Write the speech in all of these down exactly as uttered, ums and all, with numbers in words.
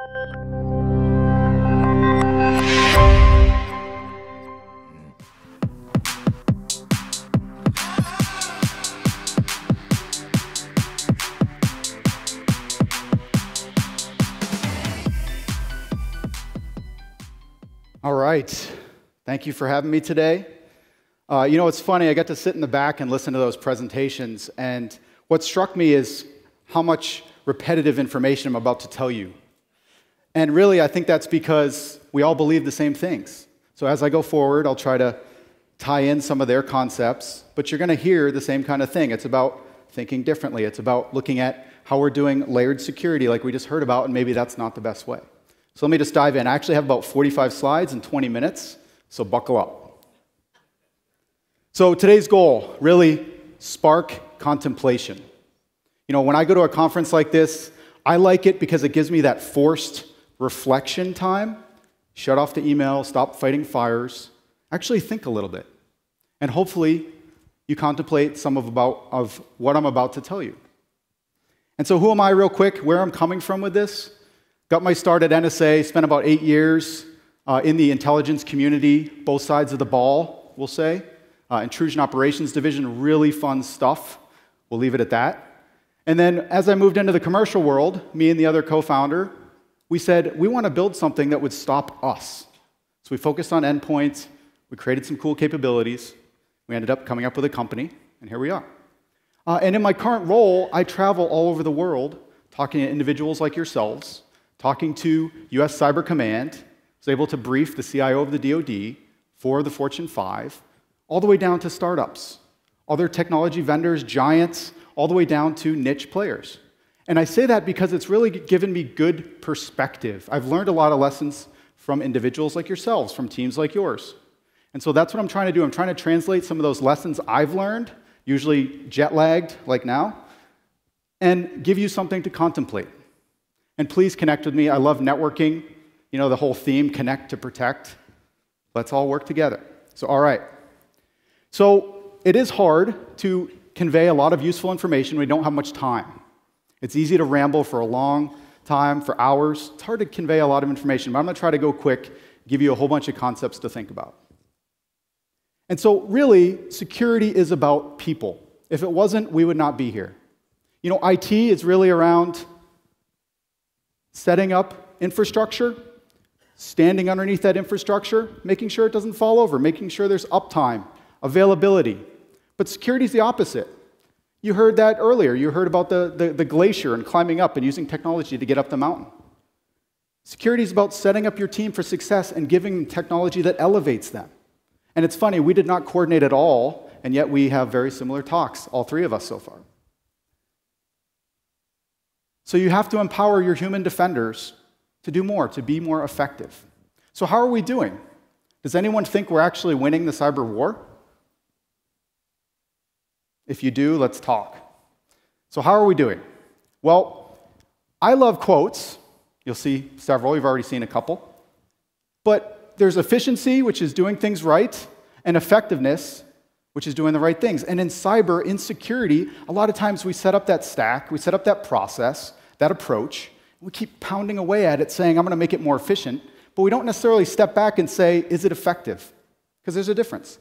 All right. Thank you for having me today. Uh, you know, it's funny, I got to sit in the back and listen to those presentations, and what struck me is how much repetitive information I'm about to tell you. And really, I think that's because we all believe the same things. So as I go forward, I'll try to tie in some of their concepts, but you're going to hear the same kind of thing. It's about thinking differently. It's about looking at how we're doing layered security like we just heard about, and maybe that's not the best way. So let me just dive in. I actually have about forty-five slides in twenty minutes, so buckle up. So today's goal, really spark contemplation. You know, when I go to a conference like this, I like it because it gives me that forced reflection time. Shut off the email, stop fighting fires, actually think a little bit. And hopefully you contemplate some of, about, of what I'm about to tell you. And so who am I real quick, where I'm coming from with this? Got my start at N S A, spent about eight years uh, in the intelligence community, both sides of the ball, we'll say. Uh, Intrusion Operations Division, really fun stuff. We'll leave it at that. And then as I moved into the commercial world, me and the other co-founder, we said, we want to build something that would stop us. So we focused on endpoints, we created some cool capabilities, we ended up coming up with a company, and here we are. Uh, and in my current role, I travel all over the world, talking to individuals like yourselves, talking to U S Cyber Command, was able to brief the C I O of the D O D for the Fortune five, all the way down to startups, other technology vendors, giants, all the way down to niche players. And I say that because it's really given me good perspective. I've learned a lot of lessons from individuals like yourselves, from teams like yours. And so that's what I'm trying to do. I'm trying to translate some of those lessons I've learned, usually jet-lagged like now, and give you something to contemplate. And please connect with me. I love networking. You know, the whole theme, connect to protect. Let's all work together. So, all right. So, it is hard to convey a lot of useful information when we don't have much time. It's easy to ramble for a long time, for hours. It's hard to convey a lot of information, but I'm going to try to go quick, give you a whole bunch of concepts to think about. And so, really, security is about people. If it wasn't, we would not be here. You know, I T is really around setting up infrastructure, standing underneath that infrastructure, making sure it doesn't fall over, making sure there's uptime, availability. But security is the opposite. You heard that earlier. You heard about the, the, the glacier and climbing up and using technology to get up the mountain. Security is about setting up your team for success and giving them technology that elevates them. And it's funny, we did not coordinate at all, and yet we have very similar talks, all three of us so far. So you have to empower your human defenders to do more, to be more effective. So how are we doing? Does anyone think we're actually winning the cyber war? If you do, let's talk. So how are we doing? Well, I love quotes. You'll see several. You've already seen a couple. But there's efficiency, which is doing things right, and effectiveness, which is doing the right things. And in cyber, in security, a lot of times we set up that stack, we set up that process, that approach, we keep pounding away at it saying, I'm going to make it more efficient, but we don't necessarily step back and say, is it effective? Because there's a difference.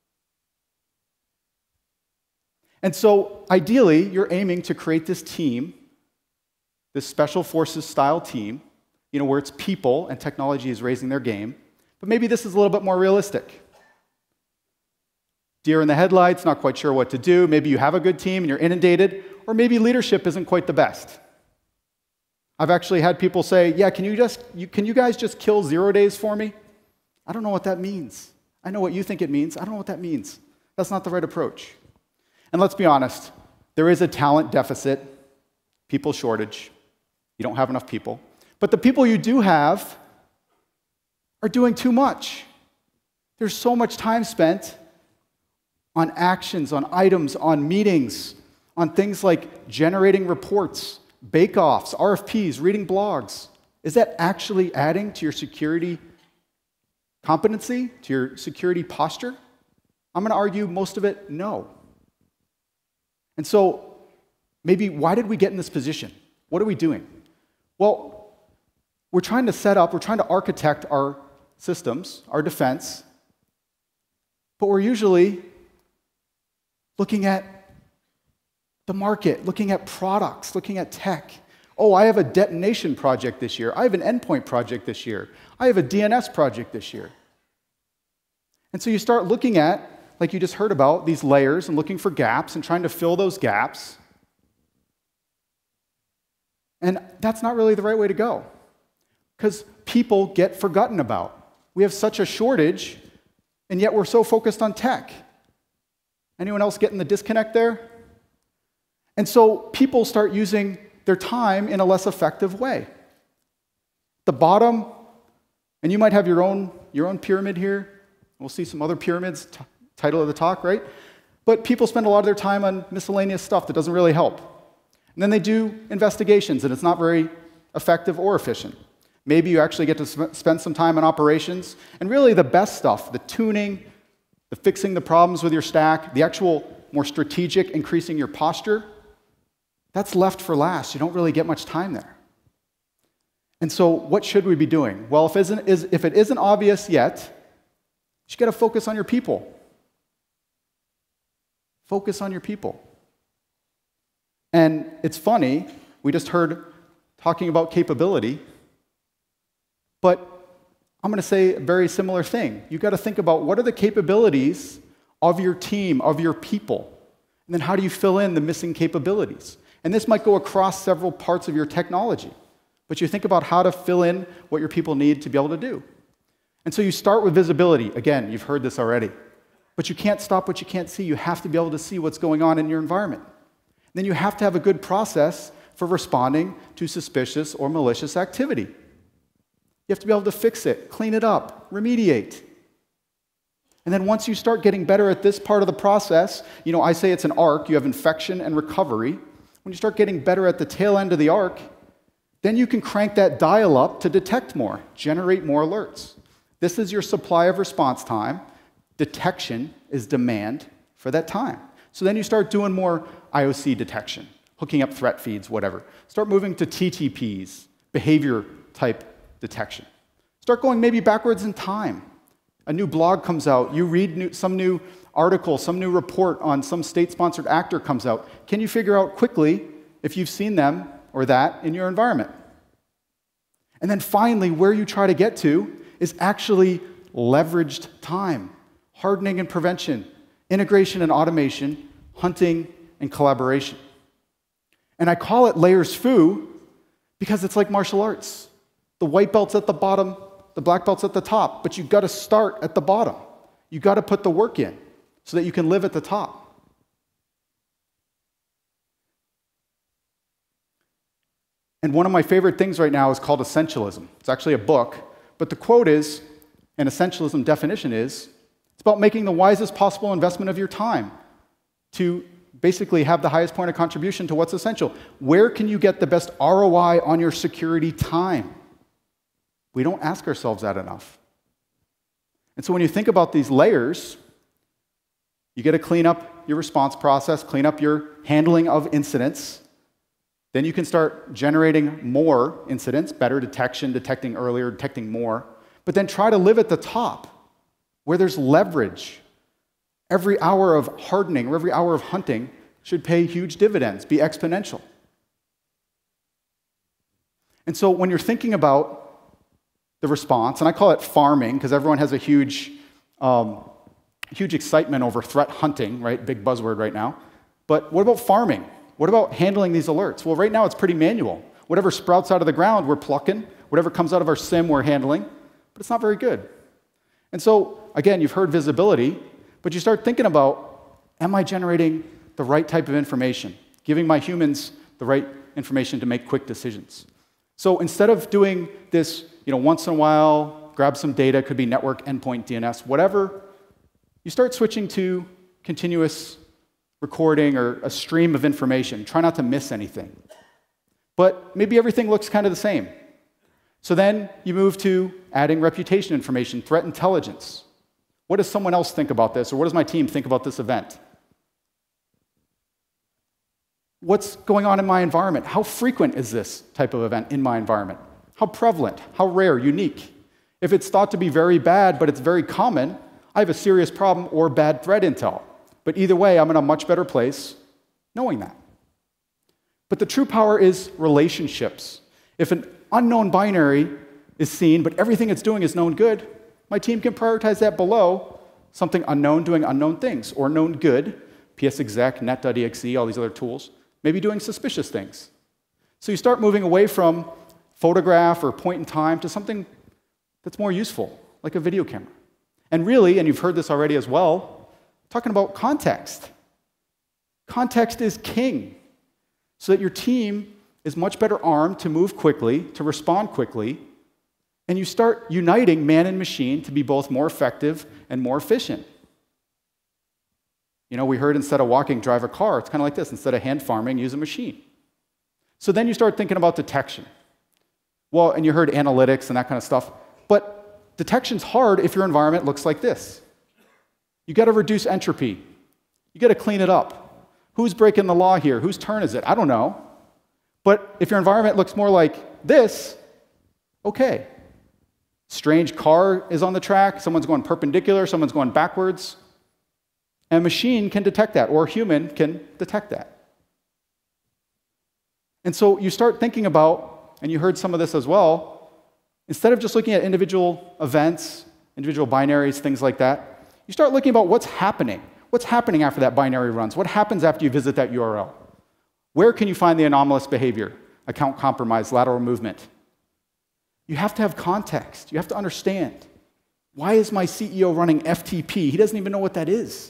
And so, ideally, you're aiming to create this team, this special forces style team, you know, where it's people and technology is raising their game, but maybe this is a little bit more realistic. Deer in the headlights, not quite sure what to do. Maybe you have a good team and you're inundated, or maybe leadership isn't quite the best. I've actually had people say, yeah, can you, just, you, can you guys just kill zero days for me? I don't know what that means. I know what you think it means. I don't know what that means. That's not the right approach. And let's be honest, there is a talent deficit, people shortage. You don't have enough people. But the people you do have are doing too much. There's so much time spent on actions, on items, on meetings, on things like generating reports, bake-offs, R F Ps, reading blogs. Is that actually adding to your security competency, to your security posture? I'm going to argue most of it, no. And so, maybe why did we get in this position? What are we doing? Well, we're trying to set up, we're trying to architect our systems, our defense, but we're usually looking at the market, looking at products, looking at tech. Oh, I have a detonation project this year. I have an endpoint project this year. I have a D N S project this year. And so you start looking at, like you just heard about, these layers and looking for gaps and trying to fill those gaps. And that's not really the right way to go, because people get forgotten about. We have such a shortage, and yet we're so focused on tech. Anyone else getting the disconnect there? And so people start using their time in a less effective way. The bottom, and you might have your own, your own pyramid here. We'll see some other pyramids, t- title of the talk, right? But people spend a lot of their time on miscellaneous stuff that doesn't really help. And then they do investigations, and it's not very effective or efficient. Maybe you actually get to sp- spend some time on operations, and really the best stuff, the tuning, the fixing the problems with your stack, the actual more strategic increasing your posture, that's left for last. You don't really get much time there. And so what should we be doing? Well, if, isn't, is, if it isn't obvious yet, you got to focus on your people. Focus on your people. And it's funny, we just heard talking about capability, but I'm going to say a very similar thing. You've got to think about what are the capabilities of your team, of your people, and then how do you fill in the missing capabilities? And this might go across several parts of your technology, but you think about how to fill in what your people need to be able to do. And so you start with visibility. Again, you've heard this already. But you can't stop what you can't see. You have to be able to see what's going on in your environment. And then you have to have a good process for responding to suspicious or malicious activity. You have to be able to fix it, clean it up, remediate. And then once you start getting better at this part of the process, you know, I say it's an arc. You have infection and recovery. When you start getting better at the tail end of the arc, then you can crank that dial up to detect more, generate more alerts. This is your supply of response time. Detection is demand for that time. So then you start doing more I O C detection, hooking up threat feeds, whatever. Start moving to T T Ps, behavior type detection. Start going maybe backwards in time. A new blog comes out. You read new, some new article, some new report on some state-sponsored actor comes out. Can you figure out quickly if you've seen them or that in your environment? And then finally, where you try to get to is actually leveraged time, hardening and prevention, integration and automation, hunting and collaboration. And I call it layers foo because it's like martial arts. The white belt's at the bottom, the black belt's at the top, but you've got to start at the bottom. You've got to put the work in so that you can live at the top. And one of my favorite things right now is called essentialism. It's actually a book. But the quote is, an essentialism definition is, it's about making the wisest possible investment of your time to basically have the highest point of contribution to what's essential. Where can you get the best R O I on your security time? We don't ask ourselves that enough. And so when you think about these layers, you got to clean up your response process, clean up your handling of incidents. Then you can start generating more incidents, better detection, detecting earlier, detecting more. But then try to live at the top, where there's leverage. Every hour of hardening or every hour of hunting should pay huge dividends, be exponential. And so when you're thinking about the response, and I call it farming, because everyone has a huge, um, huge excitement over threat hunting, right? Big buzzword right now. But what about farming? What about handling these alerts? Well, right now it's pretty manual. Whatever sprouts out of the ground, we're plucking. Whatever comes out of our SIM, we're handling. But it's not very good. And so, again, you've heard visibility, but you start thinking about, am I generating the right type of information? Giving my humans the right information to make quick decisions. So instead of doing this, you know, once in a while, grab some data, could be network, endpoint, D N S, whatever, you start switching to continuous recording or a stream of information. Try not to miss anything. But maybe everything looks kind of the same. So then you move to adding reputation information, threat intelligence. What does someone else think about this, or what does my team think about this event? What's going on in my environment? How frequent is this type of event in my environment? How prevalent? How rare? Unique? If it's thought to be very bad, but it's very common, I have a serious problem or bad threat intel. But either way, I'm in a much better place knowing that. But the true power is relationships. If an unknown binary is seen, but everything it's doing is known good, my team can prioritize that below something unknown doing unknown things, or known good, psexec, net.exe, all these other tools, maybe doing suspicious things. So you start moving away from photograph or point in time to something that's more useful, like a video camera. And really, and you've heard this already as well, talking about context. Context is king, so that your team is much better armed to move quickly, to respond quickly, and you start uniting man and machine to be both more effective and more efficient. You know, we heard instead of walking, drive a car. It's kind of like this. Instead of hand farming, use a machine. So then you start thinking about detection. Well, and you heard analytics and that kind of stuff, but detection's hard if your environment looks like this. You got to reduce entropy. You got to clean it up. Who's breaking the law here? Whose turn is it? I don't know. But if your environment looks more like this, okay. Strange car is on the track, someone's going perpendicular, someone's going backwards, and a machine can detect that, or a human can detect that. And so you start thinking about, and you heard some of this as well, instead of just looking at individual events, individual binaries, things like that, you start looking about what's happening. What's happening after that binary runs? What happens after you visit that U R L? Where can you find the anomalous behavior, account compromise, lateral movement? You have to have context. You have to understand. Why is my C E O running F T P? He doesn't even know what that is.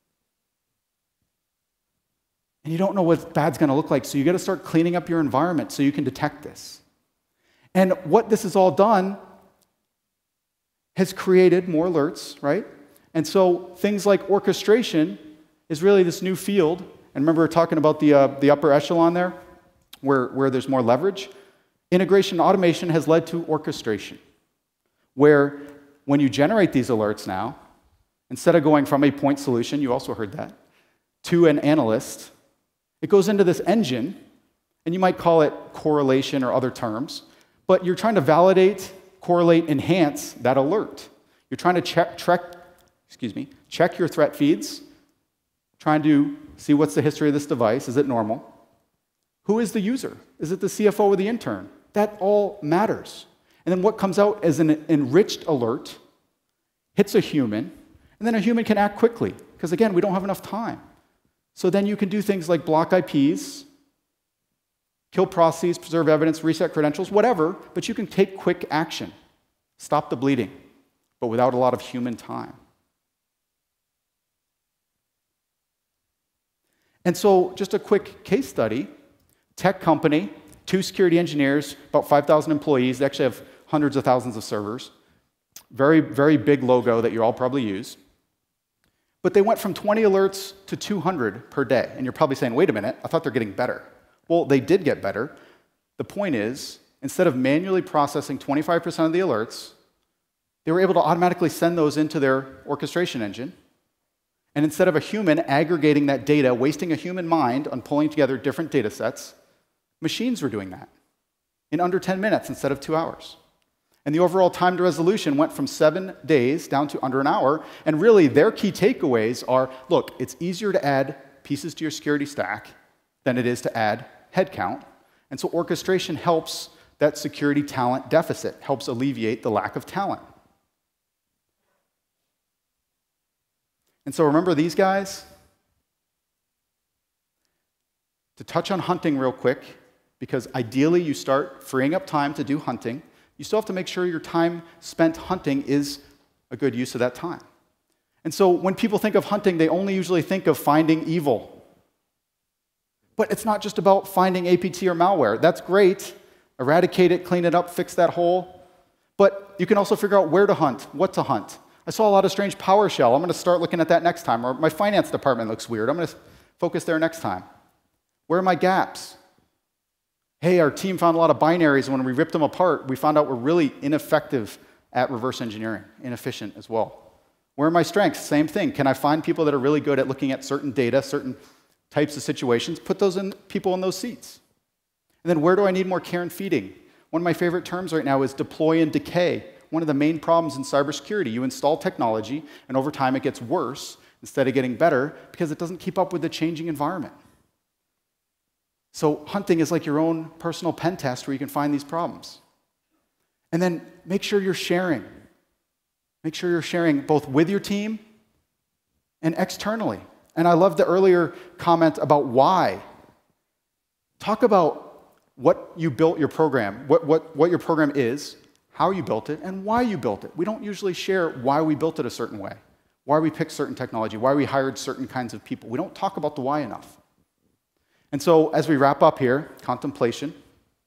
And you don't know what bad's going to look like, so you got to start cleaning up your environment so you can detect this. And what this has all done has created more alerts, right? And so things like orchestration is really this new field. And remember, we were talking about the, uh, the upper echelon there, where, where there's more leverage. Integration and automation has led to orchestration, where when you generate these alerts now, instead of going from a point solution, you also heard that, to an analyst, it goes into this engine, and you might call it correlation or other terms, but you're trying to validate, correlate, enhance that alert. You're trying to check, check, excuse me, check your threat feeds, trying to see what's the history of this device, is it normal? Who is the user? Is it the C F O or the intern? That all matters. And then what comes out as an enriched alert hits a human, and then a human can act quickly, because again, we don't have enough time. So then you can do things like block I Ps, kill processes, preserve evidence, reset credentials, whatever, but you can take quick action, stop the bleeding, but without a lot of human time. And so just a quick case study, tech company, two security engineers, about five thousand employees. They actually have hundreds of thousands of servers. Very, very big logo that you all probably use. But they went from twenty alerts to two hundred per day. And you're probably saying, wait a minute, I thought they're getting better. Well, they did get better. The point is, instead of manually processing twenty-five percent of the alerts, they were able to automatically send those into their orchestration engine. And instead of a human aggregating that data, wasting a human mind on pulling together different data sets, machines were doing that in under ten minutes instead of two hours. And the overall time to resolution went from seven days down to under an hour. And really, their key takeaways are, look, it's easier to add pieces to your security stack than it is to add headcount. And so orchestration helps that security talent deficit, helps alleviate the lack of talent. And so remember these guys? To touch on hunting real quick, because ideally you start freeing up time to do hunting, you still have to make sure your time spent hunting is a good use of that time. And so when people think of hunting, they only usually think of finding evil. But it's not just about finding A P T or malware. That's great. Eradicate it, clean it up, fix that hole. But you can also figure out where to hunt, what to hunt. I saw a lot of strange PowerShell. I'm going to start looking at that next time. Or my finance department looks weird. I'm going to focus there next time. Where are my gaps? Hey, our team found a lot of binaries, and when we ripped them apart, we found out we're really ineffective at reverse engineering, inefficient as well. Where are my strengths? Same thing. Can I find people that are really good at looking at certain data, certain types of situations, put those in, people in those seats? And then where do I need more care and feeding? One of my favorite terms right now is deploy and decay. One of the main problems in cybersecurity, you install technology, and over time it gets worse instead of getting better because it doesn't keep up with the changing environment. So hunting is like your own personal pen test where you can find these problems. And then make sure you're sharing. Make sure you're sharing both with your team and externally. And I love the earlier comment about why. Talk about what you built your program, what, what, what your program is, how you built it, and why you built it. We don't usually share why we built it a certain way, why we picked certain technology, why we hired certain kinds of people. We don't talk about the why enough. And so as we wrap up here, contemplation,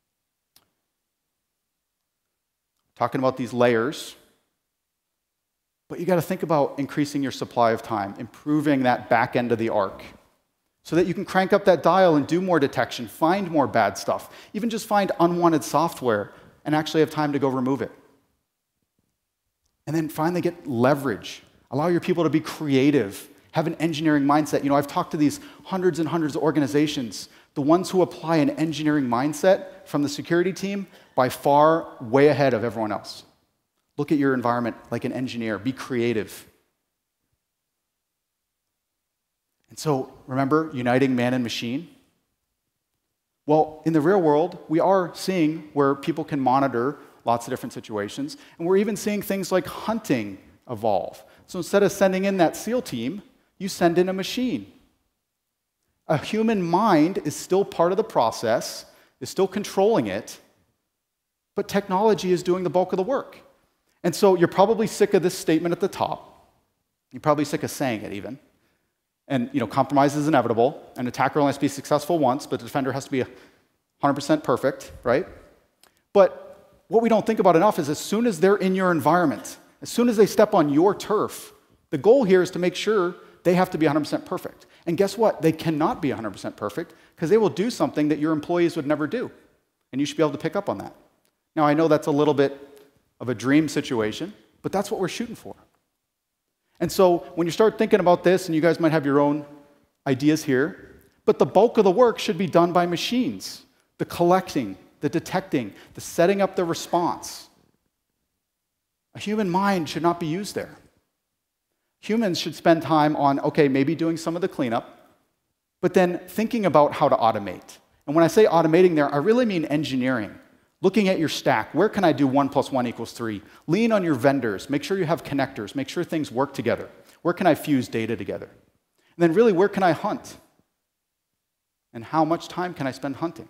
talking about these layers, but you got to think about increasing your supply of time, improving that back end of the arc, so that you can crank up that dial and do more detection, find more bad stuff, even just find unwanted software and actually have time to go remove it. And then finally get leverage. Allow your people to be creative, have an engineering mindset. You know, I've talked to these hundreds and hundreds of organizations. The ones who apply an engineering mindset from the security team, by far, way ahead of everyone else. Look at your environment like an engineer. Be creative. And so, remember, uniting man and machine? Well, in the real world, we are seeing where people can monitor lots of different situations, and we're even seeing things like hunting evolve. So instead of sending in that SEAL team, you send in a machine. A human mind is still part of the process, is still controlling it, but technology is doing the bulk of the work. And so you're probably sick of this statement at the top. You're probably sick of saying it even. And you know, compromise is inevitable. An attacker only has to be successful once, but the defender has to be one hundred percent perfect, right? But what we don't think about enough is as soon as they're in your environment, as soon as they step on your turf, the goal here is to make sure they have to be one hundred percent perfect. And guess what? They cannot be one hundred percent perfect because they will do something that your employees would never do. And you should be able to pick up on that. Now, I know that's a little bit of a dream situation, but that's what we're shooting for. And so when you start thinking about this, and you guys might have your own ideas here, but the bulk of the work should be done by machines. The collecting, the detecting, the setting up the response. A human mind should not be used there. Humans should spend time on, okay, maybe doing some of the cleanup, but then thinking about how to automate. And when I say automating there, I really mean engineering. Looking at your stack, where can I do one plus one equals three? Lean on your vendors. Make sure you have connectors. Make sure things work together. Where can I fuse data together? And then really, where can I hunt? And how much time can I spend hunting?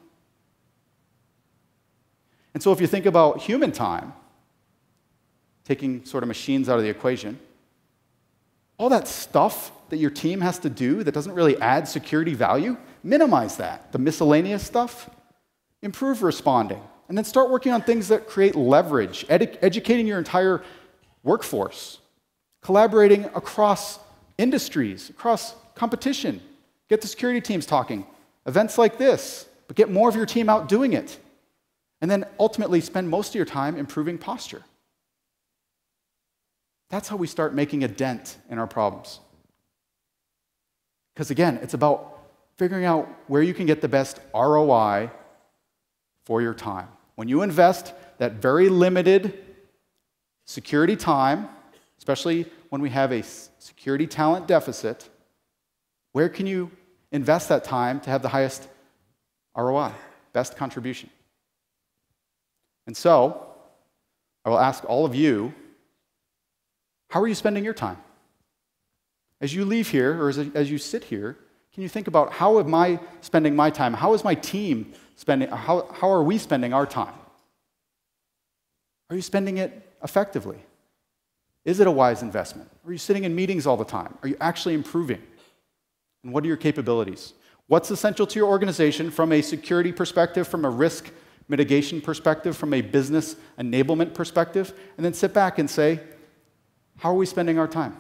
And so if you think about human time, taking sort of machines out of the equation, all that stuff that your team has to do that doesn't really add security value, minimize that. The miscellaneous stuff, improve responding. And then start working on things that create leverage, edu- educating your entire workforce, collaborating across industries, across competition. Get the security teams talking. Events like this, but get more of your team out doing it. And then ultimately spend most of your time improving posture. That's how we start making a dent in our problems. Because again, it's about figuring out where you can get the best R O I for your time. When you invest that very limited security time, especially when we have a security talent deficit, where can you invest that time to have the highest R O I, best contribution? And so, I will ask all of you, how are you spending your time? As you leave here, or as, as you sit here, can you think about how am I spending my time? How is my team spending, how, how are we spending our time? Are you spending it effectively? Is it a wise investment? Are you sitting in meetings all the time? Are you actually improving? And what are your capabilities? What's essential to your organization from a security perspective, from a risk mitigation perspective, from a business enablement perspective? And then sit back and say, how are we spending our time?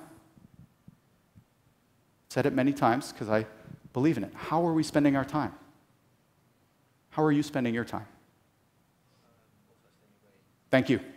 I've said it many times because I believe in it. How are we spending our time? How are you spending your time? Thank you.